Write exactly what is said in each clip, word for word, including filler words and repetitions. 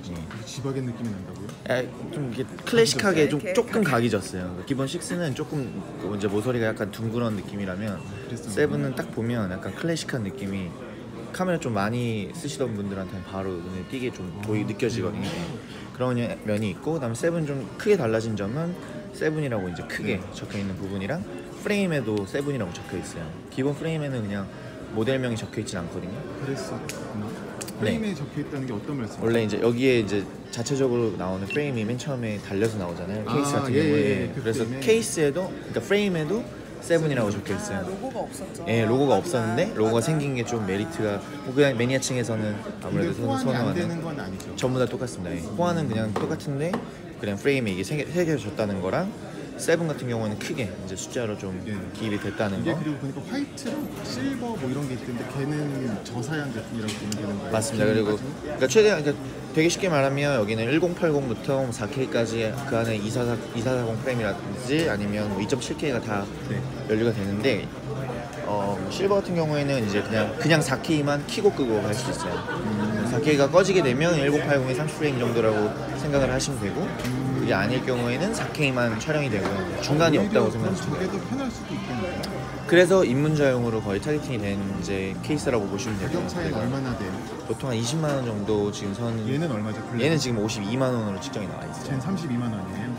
예. 지바겐 느낌이 난다고요? 아, 좀 이게 클래식하게 좀 조금 각이 졌어요. 기본 식스는 조금 이제 모서리가 약간 둥그런 느낌이라면 세븐은 딱 보면 약간 클래식한 느낌이 카메라 좀 많이 쓰시던 분들한테는 바로 눈에 띄게 좀 보이 느껴지거든요. 그런 면이 있고, 그다음에 세븐 좀 크게 달라진 점은 세븐이라고 이제 크게 적혀 있는 부분이랑 프레임에도 세븐이라고 적혀 있어요. 기본 프레임에는 그냥 모델명이 적혀 있진 않거든요. 그랬었구나. 프레임에 네. 적혀 있다는 게 어떤 말씀이세요? 원래 이제 여기에 이제 자체적으로 나오는 프레임이 맨 처음에 달려서 나오잖아요. 케이스 아, 같은 예, 경우에. 예, 그 그래서 프레임에. 케이스에도, 그러니까 프레임에도 세븐이라고 적혀 있어요. 아, 로고가 없었죠. 예, 로고가 맞아, 없었는데 로고가 맞아. 생긴 게 좀 메리트가, 그냥 매니아층에서는 아무래도 근데 호환이 안 선호하는. 되는 건 아니죠. 전부 다 똑같습니다. 예. 호환은 그냥 똑같은데 그냥 프레임에 이게 새겨졌다는 거랑, 세븐 같은 경우에는 크게 이제 숫자로 좀 예. 기입이 됐다는 이게 거. 그리고 보니까 화이트랑 실버 뭐 이런 게 있던데 걔는 저사양 제품이라고 보면 되는 거예요. 맞습니다. 그리고 그러니까 최대한, 그러니까 되게 쉽게 말하면 여기는 천팔십부터 사 케이까지 그 안에 이사사공 프레임이라든지 아니면 뭐 이 점 칠 케이가 다 네. 연료가 되는데, 어, 실버 같은 경우에는 이제 그냥 그냥 사 케이만 키고 끄고 할 수 있어요. 음. 사 케이가 꺼지게 되면 천팔십의 삼십 프레임 정도라고 생각을 하시면 되고, 그게 아닐 경우에는 사 케이만 촬영이 되고 중간이 없다고 그럼 생각하시면 저게 돼요. 더 편할 수도 있겠네요. 그래서 입문자용으로 거의 타겟팅이 된 이제 케이스라고 보시면 되고요. 가격 차이가 얼마나 돼요? 보통 한 이십만 원 정도 지금 선. 얘는 얼마죠? 블랙? 얘는 지금 오십이만 원으로 측정이 나와 있어요. 쟤는 삼십이만 원이에요.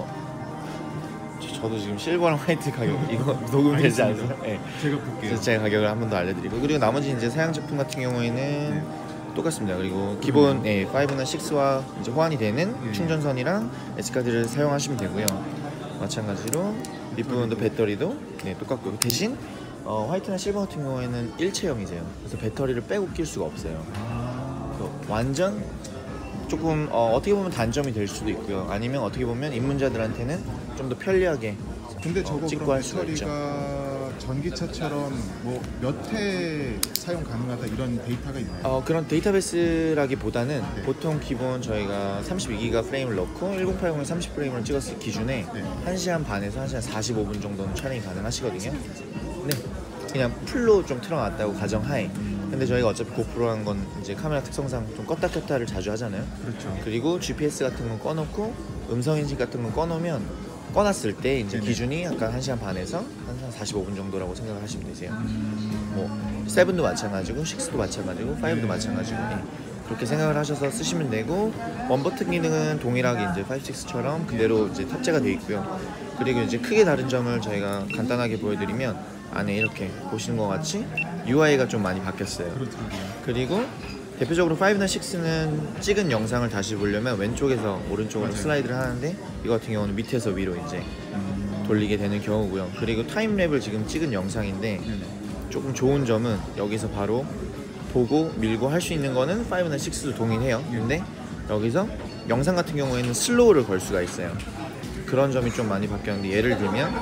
어, 저, 저도 지금 실버랑 화이트 가격 이거 녹음되지 않아요. 네. 제가 볼게요. 그래서 제가 가격을 한 번 더 알려드리고, 그리고 나머지 이제 사양 제품 같은 경우에는 네. 똑같습니다. 그리고 기본 예, 오나 식스와 이제 호환이 되는 예. 충전선이랑 에스카드를 사용하시면 되고요. 마찬가지로 뒷부분도 배터리도 네, 똑같고, 대신 어, 화이트나 실버 같은 경우에는 일체형이세요. 그래서 배터리를 빼고 낄 수가 없어요. 아, 그래서 완전 조금 어, 어떻게 보면 단점이 될 수도 있고요. 아니면 어떻게 보면 입문자들한테는 좀 더 편리하게 근데 어, 저거 찍고 그럼 할 수가 있죠. 배터리가 전기차처럼 뭐 몇 회 사용 가능하다 이런 데이터가 있나요? 어, 그런 데이터베이스라기보다는 네. 보통 기본 저희가 삼십이 기가 프레임을 넣고 천팔십의 삼십 프레임을 찍었을 기준에 네. 한 시간 반에서 한 시간 사십오 분 정도는 촬영이 가능하시거든요. 네, 그냥 풀로 좀 틀어놨다고 가정하에. 근데 저희가 어차피 고프로라는 건 이제 카메라 특성상 좀 껐다 켰다를 자주 하잖아요. 그렇죠. 그리고 지피에스 같은 건 꺼놓고 음성 인식 같은 건 꺼놓으면, 꺼놨을 때 이제 네네. 기준이 약간 한 시간 반에서 한 사십오 분 정도라고 생각을 하시면 되세요. 음, 뭐 세븐도 마찬가지고 식스도 마찬가지고 파이브도 마찬가지고, 예. 그렇게 생각을 하셔서 쓰시면 되고, 원 버튼 기능은 동일하게 이제 파이브, 식스처럼 그대로 이제 탑재가 되어 있고요. 그리고 이제 크게 다른 점을 저희가 간단하게 보여드리면, 안에 이렇게 보시는 것 같이 유아이가 좀 많이 바뀌었어요. 그렇더라고요. 그리고 대표적으로 파이브나 식스는 찍은 영상을 다시 보려면 왼쪽에서 오른쪽으로 맞아요. 슬라이드를 하는데, 이거 같은 경우는 밑에서 위로 이제 음, 돌리게 되는 경우고요. 그리고 타임랩을 지금 찍은 영상인데, 네네. 조금 좋은 점은 여기서 바로 보고 밀고 할 수 있는 거는 파이브나 식스도 동일해요. 근데 여기서 영상 같은 경우에는 슬로우를 걸 수가 있어요. 그런 점이 좀 많이 바뀌었는데, 예를 들면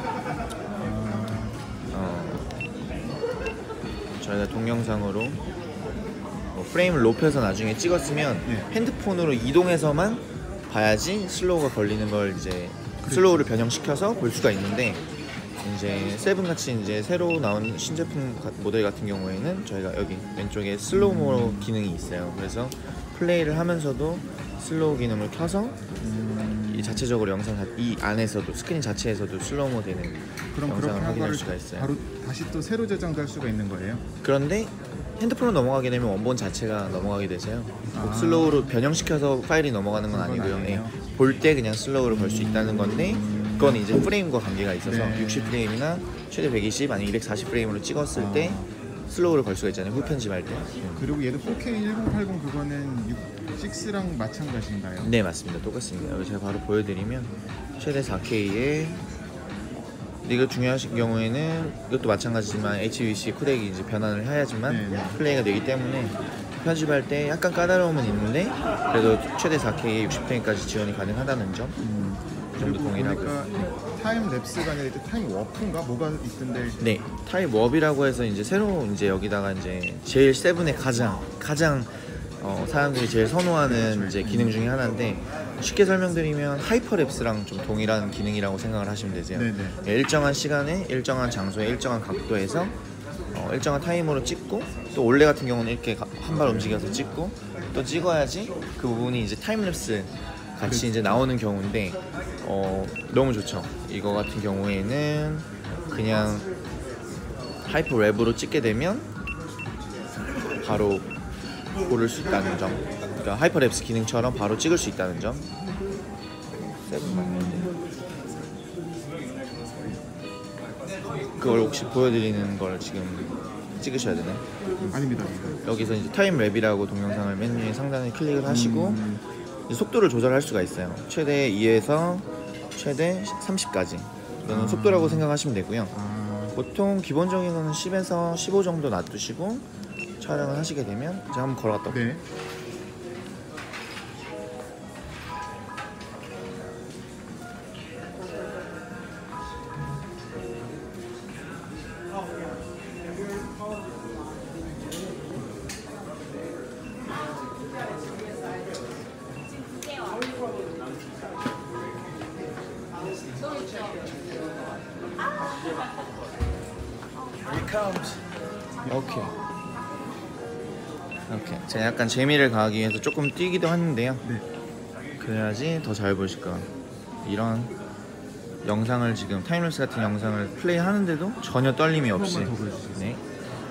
어, 저희가 동영상으로 뭐 프레임을 높여서 나중에 찍었으면 네. 핸드폰으로 이동해서만 봐야지 슬로우가 걸리는 걸 이제 슬로우를 변형시켜서 볼 수가 있는데, 이제 세븐 같이 이제 새로 나온 신제품 가- 모델 같은 경우에는 저희가 여기 왼쪽에 슬로우모 기능이 있어요. 그래서 플레이를 하면서도 슬로우 기능을 켜서 음, 이 자체적으로 영상 자- 이 안에서도 스크린 자체에서도 슬로우모 되는 그럼 그렇게 영상을 한 확인할 거를 수가 있어요. 바로 다시 또 새로 제작도 할 수가 있는 거예요? 그런데 핸드폰으로 넘어가게 되면 원본 자체가 넘어가게 되세요. 꼭 아. 슬로우로 변형시켜서 파일이 넘어가는 건 그건 아니고요. 아니에요. 볼 때 그냥 슬로우를 볼 수 있다는 건데, 그건 이제 프레임과 관계가 있어서 네. 육십 프레임이나 최대 백이십 아니면 이백사십 프레임으로 찍었을 아. 때 슬로우를 걸 수가 있잖아요. 후편집할 때. 그리고 얘도 포케이 천팔십 그거는 육랑 마찬가지인가요? 네, 맞습니다. 똑같습니다. 여기 제가 바로 보여드리면 최대 사 케이에, 이거 중요하신 경우에는 이것도 마찬가지지만 에이치비씨 코덱이 이제 변환을 해야지만 네, 네. 플레이가 되기 때문에 편집할 때 약간 까다로움은 있는데, 그래도 최대 사 케이에 육십 프레임까지 지원이 가능하다는 점. 음, 이 정도 그리고 동일하고요. 보니까 타임 랩스가 아니라 이제 타임 워프인가 뭐가 있던데. 네, 타입 워비라고 해서 이제 새로 이제 여기다가 이제 제일 세븐의 가장 가장 어, 사람들이 제일 선호하는 이제 기능 중에 하나인데, 쉽게 설명드리면 하이퍼랩스랑 좀 동일한 기능이라고 생각을 하시면 되세요. 네네. 일정한 시간에 일정한 장소에 일정한 각도에서 어, 일정한 타이머로 찍고, 또 올레 같은 경우는 이렇게 한 발 움직여서 찍고 또 찍어야지 그 부분이 이제 타임랩스 같이 이제 나오는 경우인데 어, 너무 좋죠. 이거 같은 경우에는 그냥 하이퍼 랩으로 찍게 되면 바로 고를 수 있다는 점. 그러니까 하이퍼 랩스 기능처럼 바로 찍을 수 있다는 점. 세븐 맞는데 그걸 혹시 보여드리는 걸 지금 찍으셔야 되나요? 아닙니다, 아닙니다. 여기서 이제 타임 랩이라고 동영상을 맨 위에 상단에 클릭을 하시고 음. 이제 속도를 조절할 수가 있어요. 최대 이에서 최대 삼십까지. 이거는 아. 속도라고 생각하시면 되고요. 아, 보통 기본적인 거는 십에서 십오 정도 놔두시고 촬영을 하시게 되면 제가 한번 걸어갔다 올게요. 네. 오케이. 오케이. 제가 약간 재미를 가하기 위해서 조금 뛰기도 하는데요. 네. 그래야지 더 잘 보이실 거예요. 이런 영상을 지금 타임랩스 같은 영상을 플레이 하는데도 전혀 떨림이 없이, 더 보여주시겠어요? 네.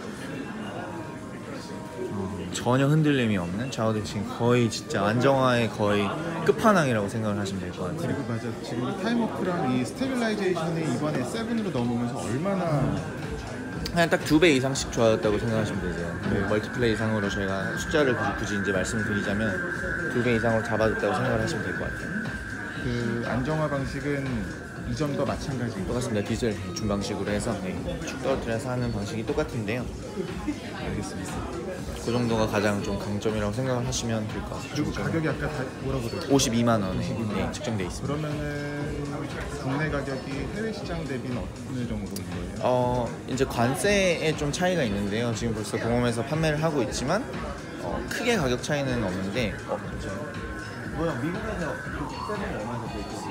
전혀 흔들림이 없는 좌우대칭, 거의 진짜 안정화의 거의 끝판왕이라고 생각을 하시면 될 것 같아요. 그리고 맞아, 지금 이 타임워크랑 이 스테빌라이제이션이 이번에 세븐으로 넘어오면서 얼마나 그냥 딱 두 배 이상씩 좋아졌다고 생각하시면 되세요. 네. 멀티플레이 이상으로 저희가 숫자를 굳이 이제 말씀을 드리자면 두 배 이상으로 잡아줬다고 생각을 하시면 될 것 같아요. 그 안정화 방식은 이전과 마찬가지인 것 똑같습니다. 디젤 준방식으로 해서 네, 축 떨어뜨려서 하는 방식이 똑같은데요. 알겠습니다. 그 정도가 가장 좀 강점이라고 생각을 하시면 될 것 같아요. 그리고 가격이 아까 다 뭐라고 그랬죠? 오십이만 원에 네, 측정돼 있습니다. 그러면은 국내 가격이 해외 시장 대비는 어느 정도인 거예요? 어 이제 관세에 좀 차이가 있는데요. 지금 벌써 공홈에서 판매를 하고 있지만 어, 크게 가격 차이는 없는데 어, 뭐야 미국에서 세븐이 얼마나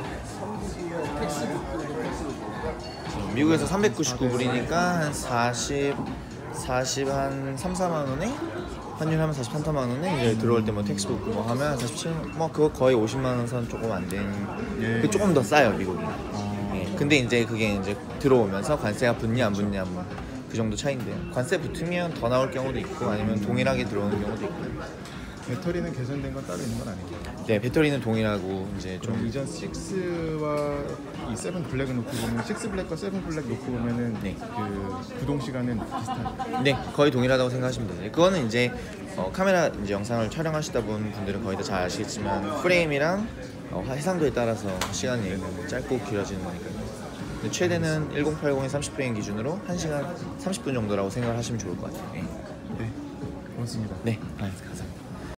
미국에서 삼백구십구 불이니까 한 사십, 사십 한 삼, 사만 원에 환율하면 사십삼, 사만 원에 이제 들어올 때 뭐 텍스 붙고 뭐 하면 사십칠, 뭐 그거 거의 오십만 원 선 조금 안 되는 예. 그 조금 더 싸요 미국이. 어... 예. 근데 이제 그게 이제 들어오면서 관세가 붙냐 안 붙냐 뭐 그 정도 차이인데요. 관세 붙으면 더 나올 경우도 있고 아니면 동일하게 들어오는 경우도 있고. 배터리는 개선된 건 따로 있는 건 아니고. 네, 배터리는 동일하고 이제 좀 좀 이전 육와 이 세븐 블랙을 놓고 보면 육 블랙과 세븐 블랙 놓고 보면은 네. 그 구동 시간은 비슷한. 네, 거의 동일하다고 생각하시면 돼요. 그거는 이제 어, 카메라 이제 영상을 촬영하시다 본 분들은 거의 다 잘 아시겠지만 프레임이랑 어, 해상도에 따라서 시간이 짧고 길어지는 거니까요. 근데 최대는 천팔십의 삼십 프레임 기준으로 한 시간 삼십 분 정도라고 생각을 하시면 좋을 것 같아요. 네, 네, 고맙습니다. 네, 아, 감사합니다.